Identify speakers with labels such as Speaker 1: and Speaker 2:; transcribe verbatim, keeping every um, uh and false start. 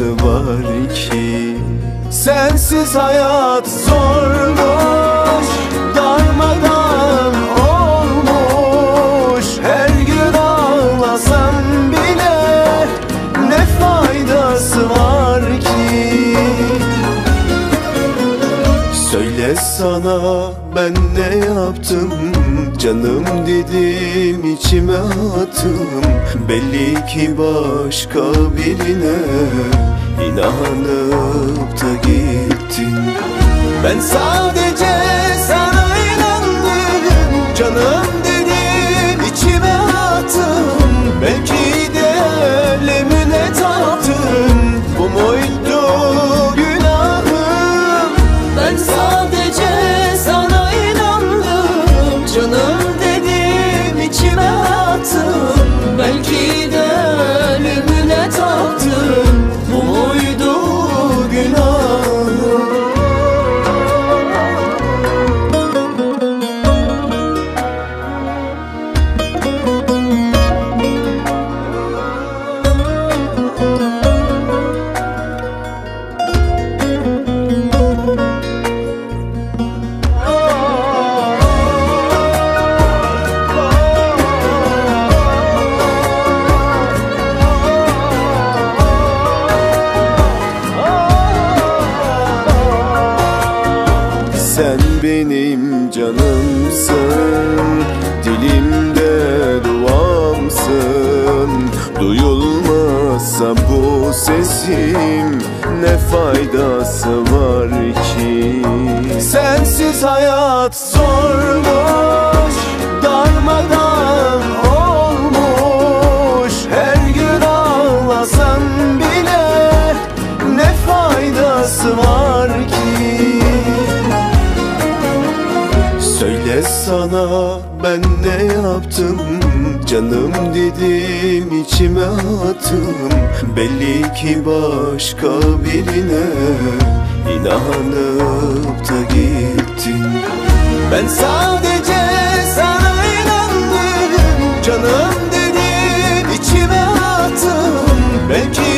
Speaker 1: var ki? Sensiz hayat zormuş, darmadan olmuş. Her gün ağlasam bile ne faydası var ki? Söyle sana ben ne yaptım, canım dedim içime attım. Belli ki başka birine inanıp da gittin. Ben sadece sana inandım, canım dedim içime attım. Belki de ölümüne taptım, bu muydu günahım? Ben sadece sana inandım, canım dedim içime attım. Belki de ölümüne taptım, bu muydu günahım? Sen benim canımsın, dilimde duamsın. Duyulmazsa bu sesim ne faydası var ki? Sensiz hayat zormuş, darmadan olmuş. Her gün ağlasam bile ne faydası var ki? Söyle sana ben ne yaptım, canım dedim içime attım. Belli ki başka birine inanıp da gittin. Ben sadece sana inandım, canım dedim içime attım. Belki